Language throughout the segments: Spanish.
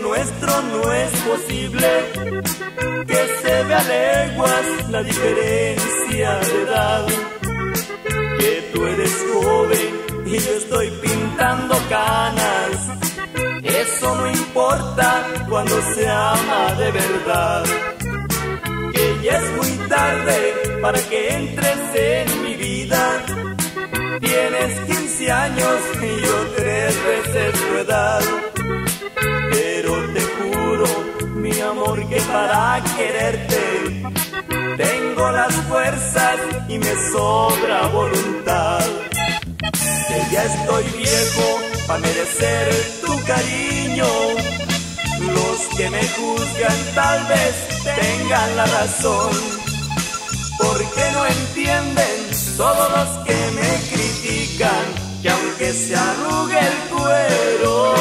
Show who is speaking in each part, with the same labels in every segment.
Speaker 1: nuestro no es posible, que se ve a leguas la diferencia de edad, que tú eres joven y yo estoy pintando canas. Eso no importa cuando se ama de verdad, que ya es muy tarde para que entres en mi vida. Tienes 15 años y yo 3 veces tu edad, pero te juro, mi amor, que para quererte tengo las fuerzas y me sobra voluntad. Que ya estoy viejo para merecer tu cariño. Los que me juzgan tal vez tengan la razón, porque no entienden todos los que me critican, que aunque se arrugue el cuero,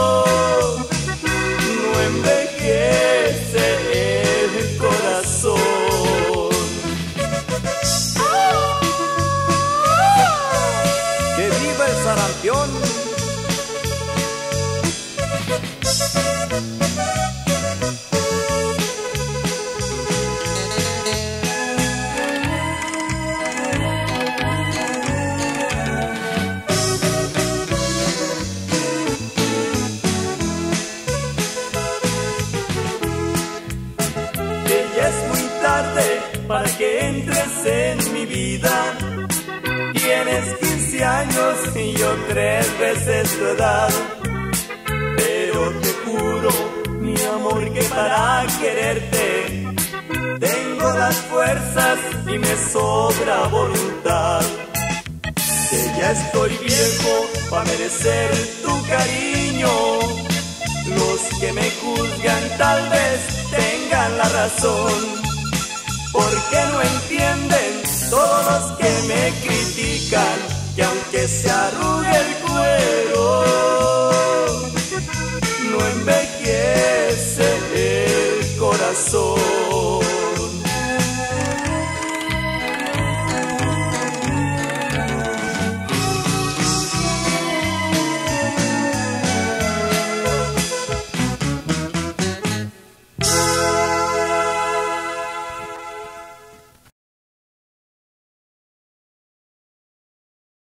Speaker 1: no envejece el corazón. ¡Que viva el sarampión! Para que entres en mi vida. Tienes 15 años y yo 3 veces tu edad, pero te juro, mi amor, que para quererte tengo las fuerzas y me sobra voluntad. Que ya estoy viejo para merecer tu cariño. Los que me juzgan tal vez tengan la razón, porque no entienden todos los que me critican, que aunque se arrugue el cuero,